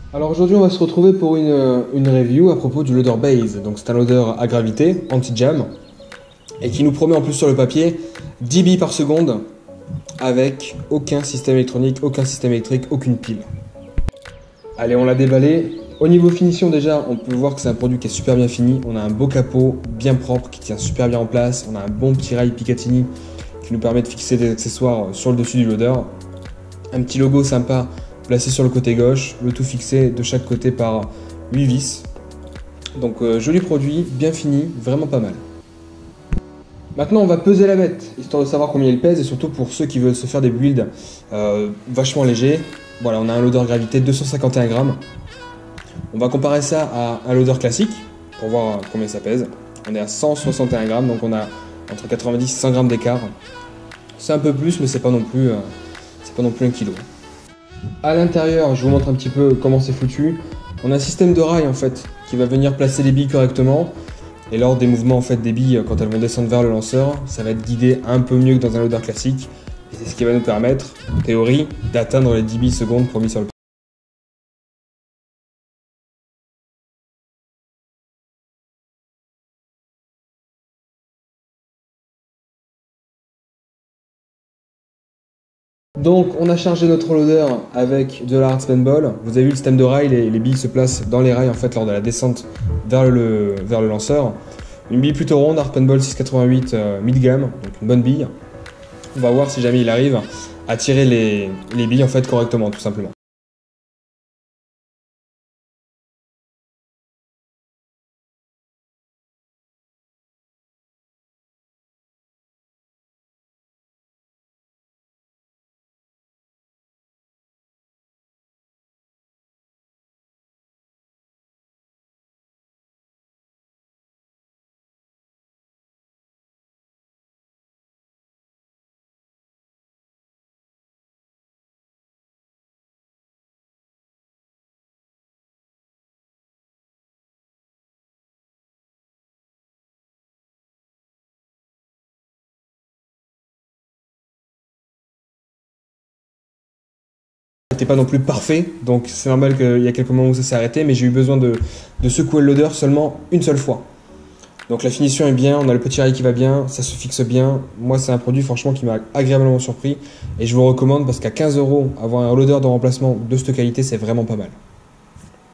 Alors aujourd'hui on va se retrouver pour une review à propos du loader Base. Donc c'est un loader à gravité, anti-jam, et qui nous promet en plus sur le papier 10 billes par seconde avec aucun système électronique, aucun système électrique, aucune pile. Allez, on l'a déballé. Au niveau finition déjà, on peut voir que c'est un produit qui est super bien fini. On a un beau capot bien propre qui tient super bien en place. On a un bon petit rail Picatinny qui nous permet de fixer des accessoires sur le dessus du loader. Un petit logo sympa placé sur le côté gauche, le tout fixé de chaque côté par 8 vis. Donc joli produit, bien fini, vraiment pas mal. Maintenant on va peser la bête, histoire de savoir combien il pèse et surtout pour ceux qui veulent se faire des builds vachement légers. Voilà, on a un loader gravité 251 grammes. On va comparer ça à un loader classique pour voir combien ça pèse. On est à 161 grammes, donc on a entre 90 et 100 grammes d'écart. C'est un peu plus, mais c'est pas non plus 1 kg. À l'intérieur, je vous montre un petit peu comment c'est foutu. On a un système de rail en fait qui va venir placer les billes correctement. Et lors des mouvements en fait des billes, quand elles vont descendre vers le lanceur, ça va être guidé un peu mieux que dans un loader classique. Et c'est ce qui va nous permettre, en théorie, d'atteindre les 10 billes secondes promis sur le. Donc on a chargé notre loader avec de la hard spin ball. Vous avez vu le système de rail, les billes se placent dans les rails en fait lors de la descente vers le lanceur. Une bille plutôt ronde, hard spin ball 688 mg, donc une bonne bille. On va voir si jamais il arrive à tirer les billes en fait correctement, tout simplement. C'était pas non plus parfait, donc c'est normal qu'il y a quelques moments où ça s'est arrêté, mais j'ai eu besoin de secouer le loader seulement une seule fois. Donc la finition est bien, on a le petit rail qui va bien, ça se fixe bien. Moi c'est un produit franchement qui m'a agréablement surpris et je vous le recommande parce qu'à 15 €, avoir un loader de remplacement de cette qualité, c'est vraiment pas mal.